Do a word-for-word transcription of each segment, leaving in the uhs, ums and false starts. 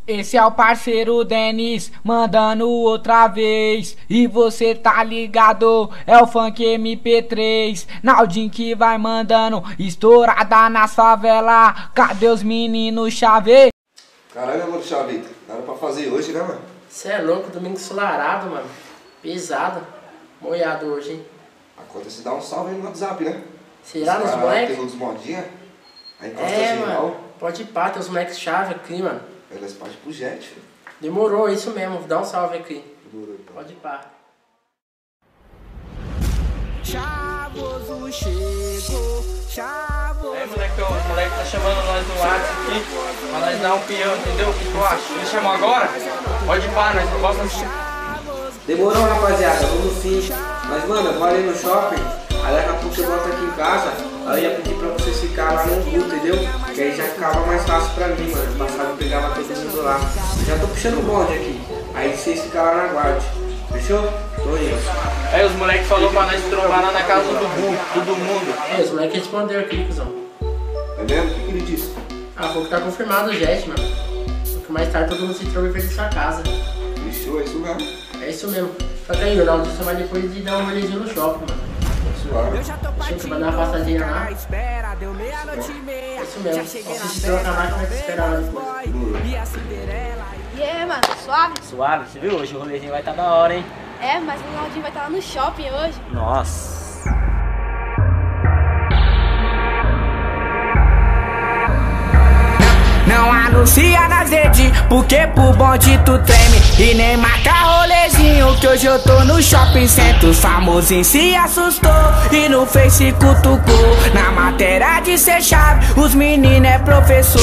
Esse é o parceiro Denis, mandando outra vez. E você tá ligado, é o funk M P três. Naldinho que vai mandando, estourada na favela. Cadê os meninos chave? Caralho, mano, chave, nada pra fazer hoje, né, mano? Cê é louco, domingo ensolarado, mano. Pesado. Moiado hoje, hein? Acontece dar um salve aí no WhatsApp, né? Será nos moleques? Tem uns modinha. Aí encosta É, geral. mano. Pode ir pá, tem os moleques chave aqui, mano. Elas partem pro jet, filho. Demorou, isso mesmo. Dá um salve aqui. Demorou, então. Pode ir pá. Chavoso chegou, chavoso. Aí, moleque, ó, os moleques tá chamando nós no WhatsApp aqui pra nós dar um peão, entendeu? O que tu acha? Eles chamam agora? Pode ir pá, nós não gostamos assim. Demorou, rapaziada, vamos sim. Mas, mano, eu vou ali no shopping, aí daqui a pouco eu volto aqui em casa, aí eu ia pedir pra vocês ficar lá no grupo, entendeu? Que aí já ficava mais fácil pra mim, mano. Passava e pegava todo mundo lá. Já tô puxando o bonde aqui, aí vocês ficam lá na guarda. Fechou? Tô indo. Aí os moleques falaram pra nós trombar lá na casa do Bu, todo mundo. É, os moleques responderam aqui, cuzão. É mesmo? O que, que ele disse? Ah, falou que tá confirmado o jet, mano. Porque mais tarde todo mundo se tromba e fez sua casa. Fechou, é isso mesmo. É isso mesmo. Só que aí, o Ronaldo só vai depois de dar um rolezinho no shopping, mano. Suave. Eu já tô Deixa eu partindo, mandar uma passadinha lá. fica à espera, deu meia-noite e meia. É isso mesmo. Já cheguei Só na se trocar lá que vai te esperar lá depois. boy, e a Cinderela. E aí, mano, suave? Suave, você viu? Hoje o rolezinho vai estar da hora, hein? É, mas o Ronaldinho vai estar lá no shopping hoje. Nossa. Não anuncia nas redes, porque pro bonde tu treme. E nem marca rolezinho, que hoje eu tô no shopping center. Os famosinhos se assustou e no Face cutucou. Na matéria de ser chave, os meninos é professor.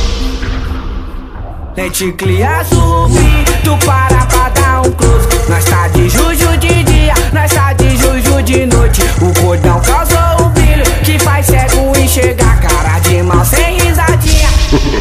Lente clear zumbi, tu para pra dar um close. Nós tá de juju de dia, nós tá de juju de noite. O cordão causou o brilho, que faz cego enxergar. Cara de mal sem risadinha.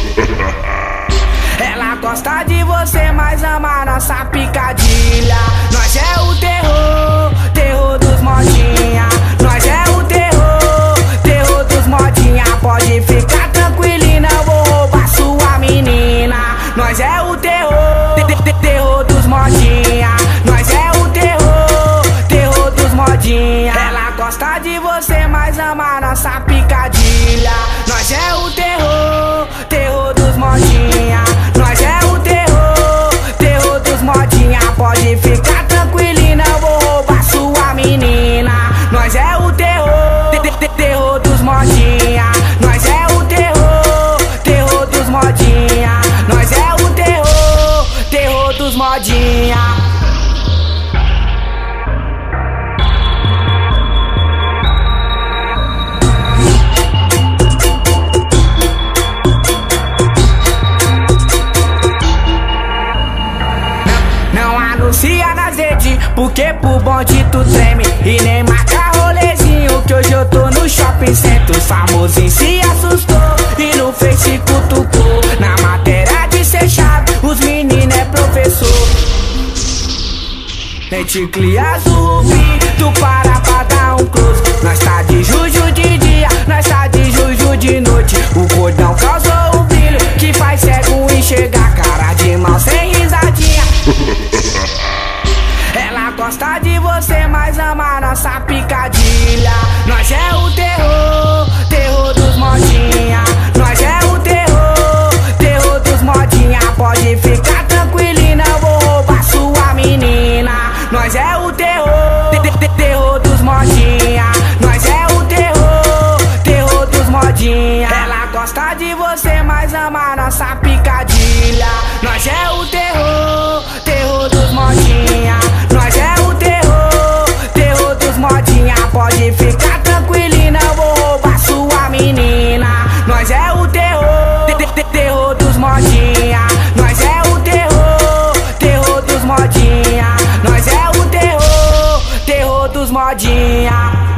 Ela gosta de você, mas ama nossa picadilha. Nós é o terror, terror dos modinha. Nós é o terror, terror dos modinha. Pode ficar tranquilina, eu vou roubar sua menina. Nós é o terror, te- te- terror dos modinha. Nós é o terror, terror dos modinha. Ela gosta de você, mas ama nossa picadilha. Nós é o terror, terror dos modinha. Nós é o terror, terror dos modinha. Pode ficar tranquilina, eu vou roubar sua menina. Nós é o terror, te- te- terror dos modinha. Nós é o terror, terror dos modinha. Nós é o terror, terror dos modinha. Não anuncia nas redes, porque pro bonde tu treme. E nem marca rolezinho, que hoje eu tô no shopping center. Os famosinhos se assustou e no Face cutucou. Na matéria de ser chave, os meninos é professor. Lente clear zumbi, tu para pra dar um close. Nós tá de juju de dia, nós tá de juju de noite. O cordão causou o brilho, que faz cego enxergar. Cara de mal sem risadinha. Ela gosta de você, mas ama nossa picadilha. Nós é o terror, terror dos modinha. Nós é o terror, terror dos modinha. Pode ficar tranquilina, eu vou roubar sua menina. Nós é o terror, te- te- terror dos modinha. Nós é o terror, terror dos modinha. Ela gosta de você, mas ama nossa picadilha. Nós é o terror, terror dos modinha. Nós é o terror, terror dos modinha. Pode ficar tranquilina, eu vou roubar sua menina. Nós é o terror, te- te- terror dos modinha. Nós é o terror, terror dos modinha. Nós é o terror, terror dos modinha.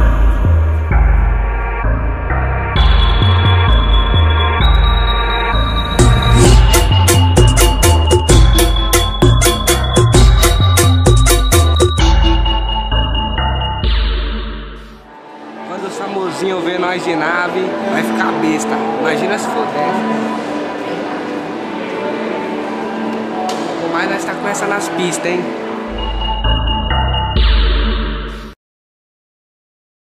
Quando os famosinhos vê nós de nave, vai ficar besta. Imagina se for dessa. mais nós tá com essa nas pistas, hein?